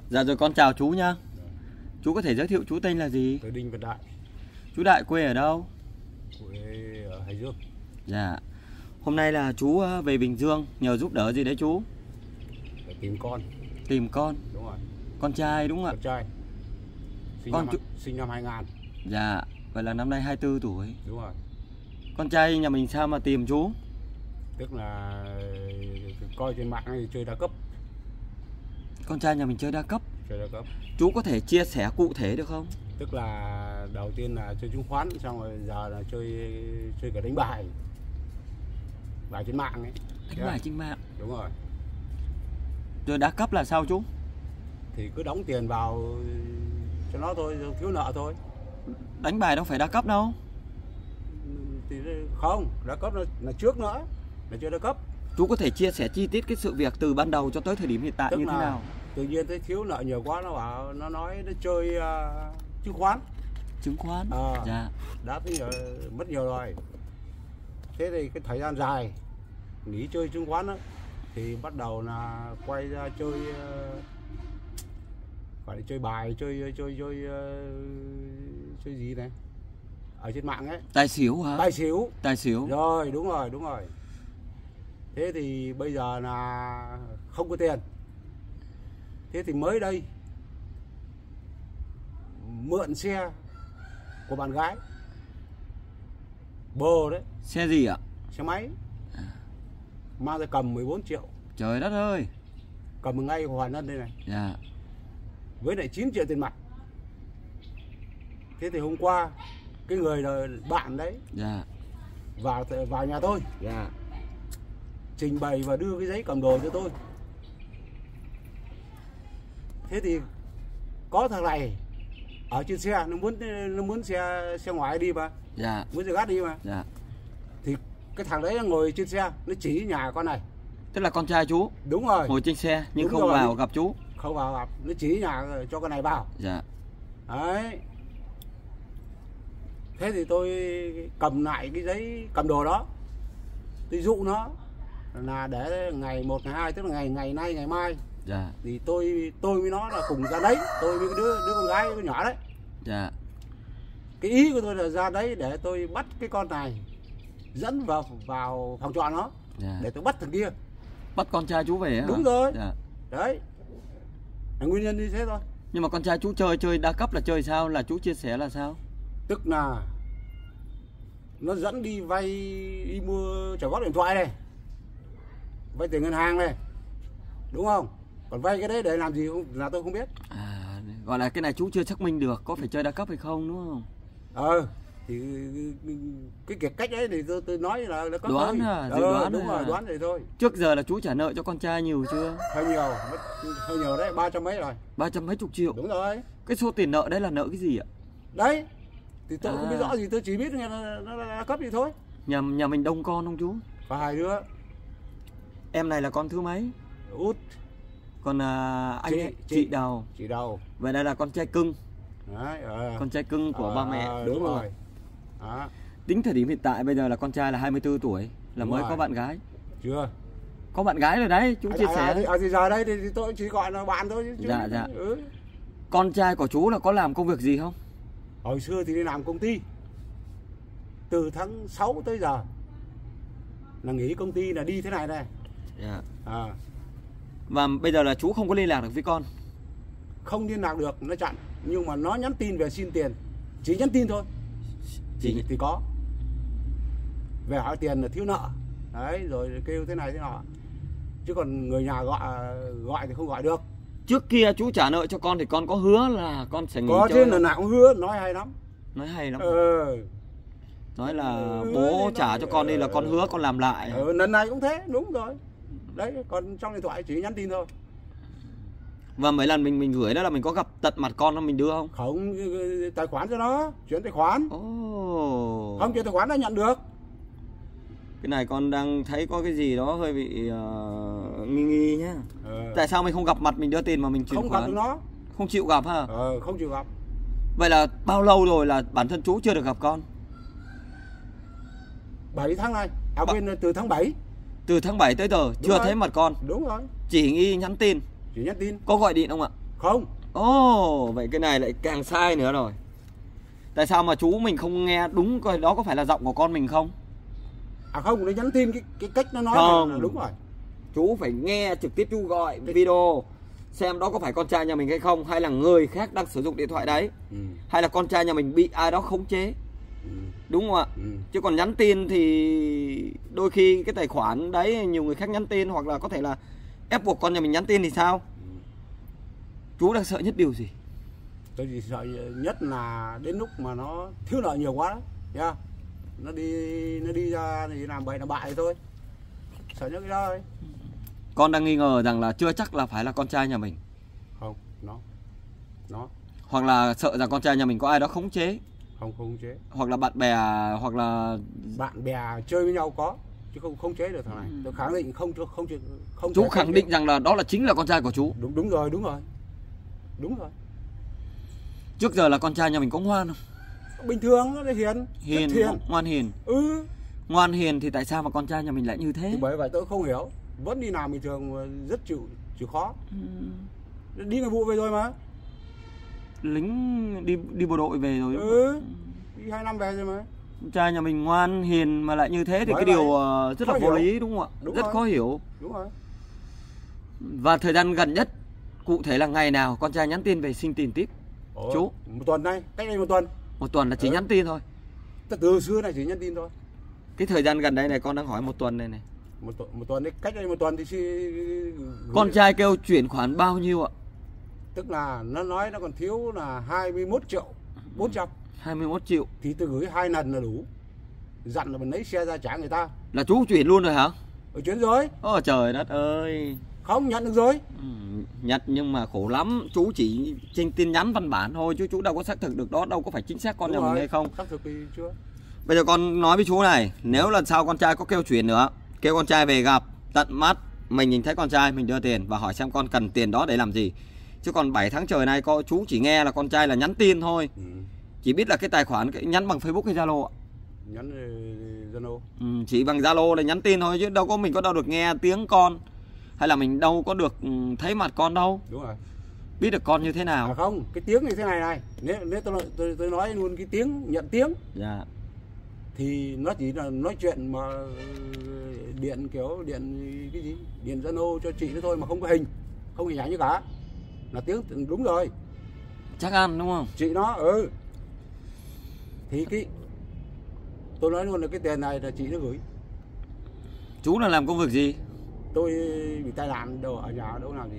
Dạ rồi, con chào chú nhá. Chú có thể giới thiệu chú tên là gì? Tôi Đinh Văn Đại. Chú Đại quê ở đâu? Quê ở Hải Dương. Dạ. Hôm nay là chú về Bình Dương nhờ giúp đỡ gì đấy chú? Để tìm con. Tìm con. Đúng rồi. Con trai đúng không ạ? Con trai. Sinh năm 2000. Dạ. Vậy là năm nay 24 tuổi. Đúng rồi. Con trai nhà mình sao mà tìm chú? Tức là coi trên mạng này chơi đa cấp. Con trai nhà mình chơi đa cấp. Chơi đa cấp. Chú có thể chia sẻ cụ thể được không? Tức là đầu tiên là chơi chứng khoán, xong rồi giờ là chơi cả đánh bài. Bài trên mạng ấy. Đánh bài trên mạng. Đúng rồi. Rồi đa cấp là sao chú? Thì cứ đóng tiền vào cho nó thôi, thiếu nợ thôi. Đánh bài đâu phải đa cấp đâu. Thì không, đa cấp là trước nữa, là chưa đa cấp. Chú có thể chia sẻ chi tiết cái sự việc từ ban đầu cho tới thời điểm hiện tại Tức như thế nào? Tự nhiên thấy thiếu nợ nhiều quá, nó nói nó chơi chứng khoán. Chứng khoán. Dạ. Đã thấy mất nhiều rồi. Thế thì cái thời gian dài nghỉ chơi chứng khoán đó, thì bắt đầu là quay ra chơi gọi là chơi bài, chơi gì này ở trên mạng ấy. Tài xỉu hả? Tài xỉu. Tài xỉu. Rồi, đúng rồi. Thế thì bây giờ là không có tiền. Thế thì mới đây mượn xe của bạn gái, bồ đấy. Xe gì ạ? Xe máy. Mang ra cầm 14 triệu. Trời đất ơi. Cầm ngay hoàn ngân đây này. Dạ. Với lại 9 triệu tiền mặt. Thế thì hôm qua cái người là bạn đấy. Dạ. Vào nhà tôi. Dạ. Trình bày và đưa cái giấy cầm đồ cho tôi. Thế thì có thằng này ở trên xe, nó muốn xe ngoại đi mà. Dạ. Muốn xe gác đi mà. Dạ. Thì cái thằng đấy ngồi trên xe, nó chỉ nhà con này. Tức là con trai chú. Đúng rồi. Ngồi trên xe nhưng Đúng không rồi. vào gặp chú. Không vào gặp, nó chỉ nhà cho con này vào. Dạ. Đấy. Thế thì tôi cầm lại cái giấy cầm đồ đó, tôi dụ nó là để ngày 1, ngày 2, tức là ngày nay, ngày mai. Dạ. Thì tôi với nó là cùng ra đấy, tôi với cái đứa con gái, con nhỏ đấy. Dạ. Cái ý của tôi là ra đấy để tôi bắt cái con này, dẫn vào phòng trọ nó. Dạ. Để tôi bắt thằng kia. Bắt con trai chú về hả? Đúng rồi. Dạ. Đấy là nguyên nhân như thế thôi. Nhưng mà con trai chú chơi đa cấp là chơi sao? Là chú chia sẻ là sao? Tức là nó dẫn đi vay, đi mua trả góp điện thoại này, vay tiền ngân hàng này, đúng không? Còn vay cái đấy để làm gì không là tôi không biết. Gọi là cái này chú chưa xác minh được có phải chơi đa cấp hay không đúng không? Thì cái cách đấy thì tôi nói là có đoán à, đoán đúng rồi, đoán vậy thôi. Trước giờ là chú trả nợ cho con trai nhiều chưa? Hơi nhiều đấy, 300 mấy rồi. 300 mấy chục triệu. Đúng rồi. Cái số tiền nợ đấy là nợ cái gì ạ? Đấy thì tôi không biết rõ gì, tôi chỉ biết nó là cấp gì thôi. Nhà mình đông con không chú? Có 2 đứa. Em này là con thứ mấy? Út. Còn chị đầu. Chị đầu. Vậy đây là con trai cưng. Đấy, con trai cưng của ba mẹ. Đúng rồi. Đó. Tính thời điểm hiện tại bây giờ là con trai là 24 tuổi, là Đúng mới rồi. có bạn gái. Chưa. Có bạn gái rồi đấy, chú chia sẻ. Thì giờ đây thì tôi chỉ gọi là bạn thôi chứ. Dạ. Con trai của chú là có làm công việc gì không? Hồi xưa thì đi làm công ty. Từ tháng 6 tới giờ là nghỉ công ty, là đi thế này này. Dạ. Và bây giờ là chú không có liên lạc được với con? Không liên lạc được, nó chặn. Nhưng mà nó nhắn tin về xin tiền. Chỉ nhắn tin thôi. Thì có. Về hỏi tiền là thiếu nợ. Đấy, rồi kêu thế này thế nọ. Chứ còn người nhà gọi thì không gọi được. Trước kia chú trả nợ cho con thì con có hứa là con sẽ nghỉ có chơi. Có chứ, lần nào cũng hứa, nói hay lắm. Nói hay lắm. Nói là bố trả cho con đi là con hứa con làm lại. Lần này cũng thế, đúng rồi. Đấy, còn trong điện thoại chỉ nhắn tin thôi. Và mấy lần mình gửi đó là mình có gặp tận mặt con không, mình đưa không? Không, tài khoản cho nó, chuyển tài khoản. Không chuyển tài khoản đã nhận được. Cái này con đang thấy có cái gì đó hơi bị nghi nhá. Tại sao mình không gặp mặt mình đưa tiền mà mình chuyển khoản? Không gặp được nó. Không chịu gặp hả? Không chịu gặp. Vậy là bao lâu rồi là bản thân chú chưa được gặp con? 7 tháng này. Quên, từ tháng 7. Từ tháng 7 tới giờ chưa thấy mặt con. Đúng rồi. Chỉ nhắn tin. Chỉ nhắn tin. Có gọi điện không ạ? Không. Ồ, vậy cái này lại càng sai nữa rồi. Tại sao mà chú mình không nghe đúng coi đó có phải là giọng của con mình không? À không, nó nhắn tin cái cách nó nói không. là đúng rồi. Chú phải nghe trực tiếp, chú gọi video xem đó có phải con trai nhà mình hay không, hay là người khác đang sử dụng điện thoại đấy, hay là con trai nhà mình bị ai đó khống chế. Đúng không ạ? Chứ còn nhắn tin thì đôi khi cái tài khoản đấy nhiều người khác nhắn tin, hoặc là có thể là ép buộc con nhà mình nhắn tin thì sao? Chú đang sợ nhất điều gì? Tôi chỉ sợ nhất là đến lúc mà nó thiếu nợ nhiều quá đó, nha. Nó đi ra thì làm bậy làm bại thì thôi. Sợ nhất cái đó thôi. Con đang nghi ngờ rằng là chưa chắc là phải là con trai nhà mình. Không, nó. Hoặc là sợ rằng con trai nhà mình có ai đó khống chế. Không khống chế. Hoặc là bạn bè, hoặc là bạn bè chơi với nhau có, chứ không khống chế được thằng này. Tôi khẳng định không. Chú khẳng định rằng là đó là chính là con trai của chú. Đúng rồi. Trước giờ là con trai nhà mình có ngoan không? Bình thường, nó hiền. Ngoan hiền. Ngoan hiền thì tại sao mà con trai nhà mình lại như thế? Thì bởi vậy tôi không hiểu. Vẫn đi làm bình thường, rất chịu khó. Đi nghiệp vụ về rồi mà. Lính đi bộ đội về rồi. Đi 2 năm về rồi mà. Con trai nhà mình ngoan hiền mà lại như thế thì bởi cái điều rất là vô lý, đúng không ạ? Đúng rất rồi. khó hiểu. Đúng rồi. Và thời gian gần nhất, cụ thể là ngày nào con trai nhắn tin về xin tiền tiếp? Chú? Một tuần nay, cách đây 1 tuần. 1 tuần là chỉ nhắn tin thôi. Từ xưa này chỉ nhắn tin thôi. Cái thời gian gần đây này con đang hỏi 1 tuần này này. Một tuần đấy, cách đây 1 tuần thì con trai kêu chuyển khoản bao nhiêu ạ? Tức là nó nói nó còn thiếu là 21 triệu 400. 21 triệu. Thì tôi gửi 2 lần là đủ. Dặn là mình lấy xe ra trả người ta. Là chú chuyển luôn rồi hả? Chuyển rồi. Ôi trời đất ơi. Không, nhận được rồi. Nhận nhưng mà khổ lắm. Chú chỉ trên tin nhắn văn bản thôi, chứ chú đâu có xác thực được đó, đâu có phải chính xác con nhà mình hay không. Xác thực thì chưa. Bây giờ con nói với chú này, nếu lần sau con trai có kêu chuyển nữa, kêu con trai về gặp tận mắt, mình nhìn thấy con trai mình đưa tiền và hỏi xem con cần tiền đó để làm gì. Chứ còn 7 tháng trời nay chú chỉ nghe là con trai là nhắn tin thôi. Chỉ biết là cái tài khoản nhắn bằng Facebook hay Zalo ạ? Nhắn Zalo. Chỉ bằng Zalo là nhắn tin thôi, chứ đâu có mình có đâu được nghe tiếng con, hay là mình đâu có được thấy mặt con đâu. Đúng rồi. Biết được con như thế nào. À không, cái tiếng như thế này. Nếu tôi nói luôn cái tiếng, nhận tiếng. Dạ. Thì nó chỉ là nói chuyện mà điện cái gì? Điện Zalo cho chị nó thôi mà không có hình, không hình ảnh gì cả. Là tiếng đúng rồi. Chắc ăn đúng không? Chị nó thì tôi nói luôn là cái tiền này là chị nó gửi. Chú là làm công việc gì? Tôi bị tai nạn đâu, ở nhà đâu làm gì.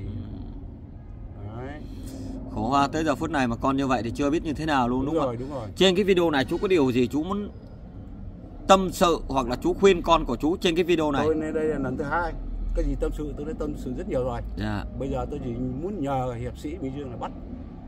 Đấy. Khổ hoa, tới giờ phút này mà con như vậy thì chưa biết như thế nào luôn, đúng không? Đúng rồi. Trên cái video này chú có điều gì chú muốn tâm sự hoặc là chú khuyên con của chú trên cái video này? Tôi đây là lần thứ 2. Cái gì tâm sự tôi đã tâm sự rất nhiều rồi. Dạ. Bây giờ tôi chỉ muốn nhờ hiệp sĩ Bình Dương là bắt.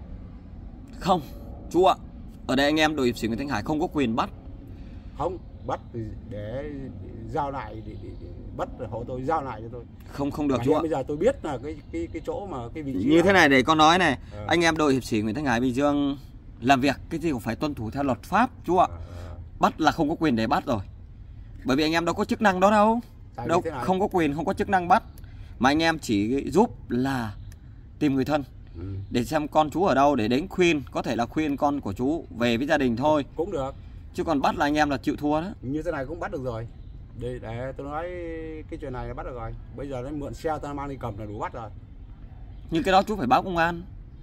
Không, chú ạ. Ở đây anh em đội hiệp sĩ Nguyễn Thanh Hải không có quyền bắt. Không, bắt để giao lại, để bắt hộ tôi, giao lại cho tôi. Không được chú ạ. Bây giờ tôi biết là cái chỗ mà cái vị trí như thế này để con nói này, anh em đội hiệp sĩ Nguyễn Thanh Hải Bình Dương làm việc cái gì cũng phải tuân thủ theo luật pháp chú ạ. Bắt là không có quyền để bắt rồi. Bởi vì anh em đâu có chức năng đó đâu. Đâu không có quyền, không có chức năng bắt. Mà anh em chỉ giúp là tìm người thân. Để xem con chú ở đâu để đến khuyên, có thể là khuyên con của chú về với gia đình thôi. Cũng được. Chứ còn bắt là anh em là chịu thua đó. Như thế này cũng bắt được rồi. Để tôi nói cái chuyện này là bắt được rồi. Bây giờ nó mượn xe ta mang đi cầm là đủ bắt rồi. Nhưng cái đó chú phải báo công an.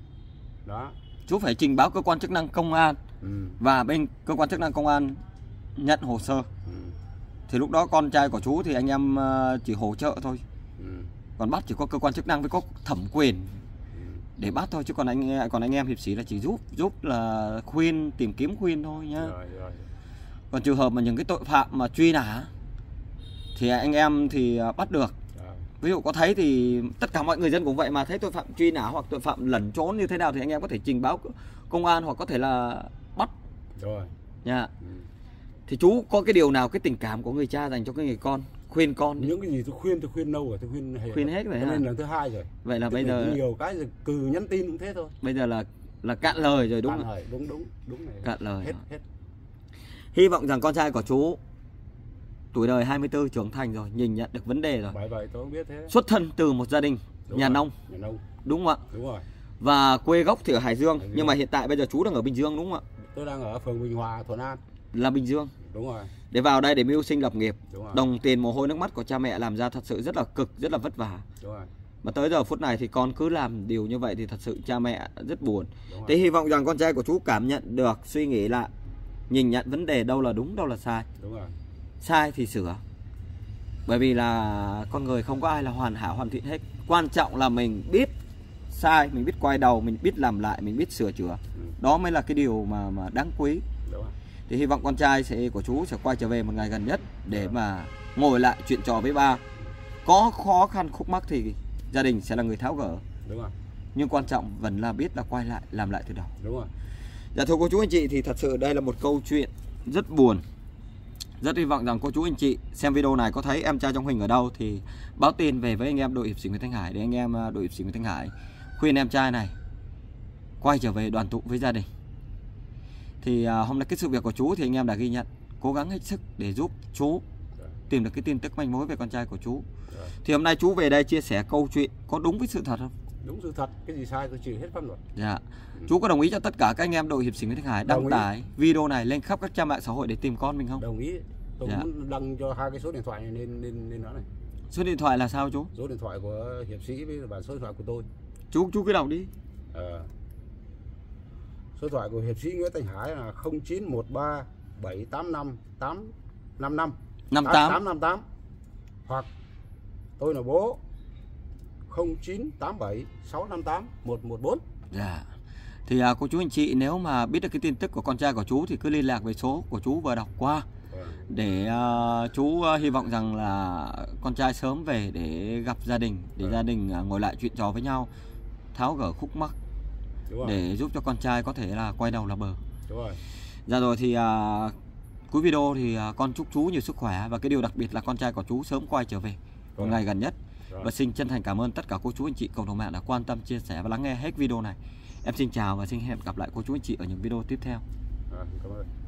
Đó. Chú phải trình báo cơ quan chức năng công an. Và bên cơ quan chức năng công an nhận hồ sơ. Thì lúc đó con trai của chú thì anh em chỉ hỗ trợ thôi. Còn bắt chỉ có cơ quan chức năng mới có thẩm quyền để bắt thôi, chứ còn anh em hiệp sĩ là chỉ giúp là khuyên, tìm kiếm khuyên thôi nhá. Rồi. Còn trường hợp mà những cái tội phạm mà truy nã thì anh em thì bắt được. Ví dụ có thấy thì tất cả mọi người dân cũng vậy mà, thấy tội phạm truy nã hoặc tội phạm lẩn trốn như thế nào thì anh em có thể trình báo công an hoặc có thể là bắt. Rồi. Nha. Thì chú có cái điều nào, cái tình cảm của người cha dành cho cái người con, khuyên con đi. Những cái gì tôi khuyên lâu rồi, tôi khuyên hết rồi ha. Nên lần thứ 2 rồi. Vậy là bây giờ nhiều cái cừ nhắn tin cũng thế thôi. Bây giờ là cạn lời rồi đúng không? Đúng này. Cạn lời. Hết. Hy vọng rằng con trai của chú tuổi đời 24 trưởng thành rồi, nhìn nhận được vấn đề rồi. Bởi vậy tôi không biết thế. Xuất thân từ một gia đình nhà nông. Nhà nông. Đúng không ạ? Đúng rồi. Và quê gốc thì ở Hải Dương, nhưng mà hiện tại bây giờ chú đang ở Bình Dương đúng không ạ? Tôi đang ở phường Bình Hòa, Thuận An. Là Bình Dương. Đúng rồi. Để vào đây để mưu sinh lập nghiệp. Đúng rồi. Đồng tiền mồ hôi nước mắt của cha mẹ làm ra thật sự rất là cực, rất là vất vả. Đúng rồi. Mà tới giờ phút này thì con cứ làm điều như vậy thì thật sự cha mẹ rất buồn. Thế hy vọng rằng con trai của chú cảm nhận được, suy nghĩ lại, nhìn nhận vấn đề đâu là đúng, đâu là sai. Đúng rồi. Sai thì sửa. Bởi vì là con người không có ai là hoàn hảo, hoàn thiện hết. Quan trọng là mình biết sai, mình biết quay đầu, mình biết làm lại, mình biết sửa chữa. Đó mới là cái điều mà đáng quý. Đúng rồi. Thì hy vọng con trai của chú sẽ quay trở về một ngày gần nhất để mà ngồi lại chuyện trò với ba. Có khó khăn khúc mắc thì gia đình sẽ là người tháo gỡ. Đúng rồi. Nhưng quan trọng vẫn là biết là quay lại, làm lại từ đầu. Đúng rồi. Dạ thưa cô chú anh chị, thì thật sự đây là một câu chuyện rất buồn. Rất hy vọng rằng cô chú anh chị xem video này có thấy em trai trong hình ở đâu thì báo tin về với anh em đội hiệp sĩ Nguyễn Thanh Hải, để anh em đội hiệp sĩ Nguyễn Thanh Hải khuyên em trai này quay trở về đoàn tụ với gia đình. Thì hôm nay cái sự việc của chú thì anh em đã ghi nhận, cố gắng hết sức để giúp chú tìm được cái tin tức manh mối về con trai của chú. Thì hôm nay chú về đây chia sẻ câu chuyện có đúng với sự thật không? Đúng sự thật, cái gì sai tôi chịu hết pháp luật. Dạ. Chú có đồng ý cho tất cả các anh em đội hiệp sĩ Nguyễn Thanh Hải đăng tải video này lên khắp các trang mạng xã hội để tìm con mình không? Đồng ý. Tôi muốn đăng cho 2 cái số điện thoại này lên đó này. Số điện thoại là sao chú? Số điện thoại của hiệp sĩ và số điện thoại của tôi. Chú cứ đọc đi. Số điện thoại của hiệp sĩ Nguyễn Thanh Hải là 0913 785 855 858. Hoặc tôi là bố 0987 658 114. Dạ. Thì cô chú anh chị nếu mà biết được cái tin tức của con trai của chú thì cứ liên lạc với số của chú vừa đọc qua. Để chú hy vọng rằng là con trai sớm về để gặp gia đình, để gia đình ngồi lại chuyện trò với nhau, tháo gỡ khúc mắc để giúp cho con trai có thể là quay đầu là bờ. Đúng rồi. Dạ rồi thì cuối video thì con chúc chú nhiều sức khỏe, và cái điều đặc biệt là con trai của chú sớm quay trở về một ngày gần nhất. Và xin chân thành cảm ơn tất cả cô chú anh chị cộng đồng mạng đã quan tâm, chia sẻ và lắng nghe hết video này. Em xin chào và xin hẹn gặp lại cô chú anh chị ở những video tiếp theo. Cảm ơn.